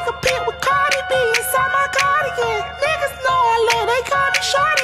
take a pic with Cardi B inside my cardigan. Niggas know I love, they call me shorty.